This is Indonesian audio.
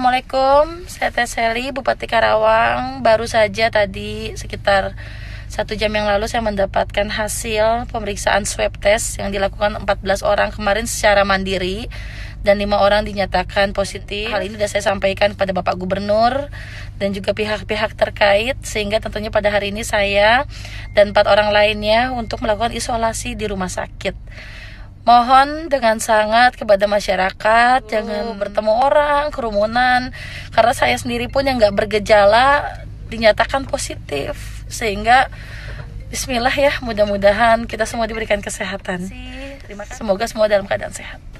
Assalamualaikum, saya Teh Seli, Bupati Karawang. Baru saja tadi sekitar 1 jam yang lalu saya mendapatkan hasil pemeriksaan swab test yang dilakukan 14 orang kemarin secara mandiri dan 5 orang dinyatakan positif. Hal ini sudah saya sampaikan kepada Bapak Gubernur dan juga pihak-pihak terkait, sehingga tentunya pada hari ini saya dan 4 orang lainnya untuk melakukan isolasi di rumah sakit. Mohon dengan sangat kepada masyarakat jangan bertemu orang, kerumunan, karena saya sendiri pun yang nggak bergejala dinyatakan positif, sehingga Bismillah ya, mudah-mudahan kita semua diberikan kesehatan. Semoga semua dalam keadaan sehat.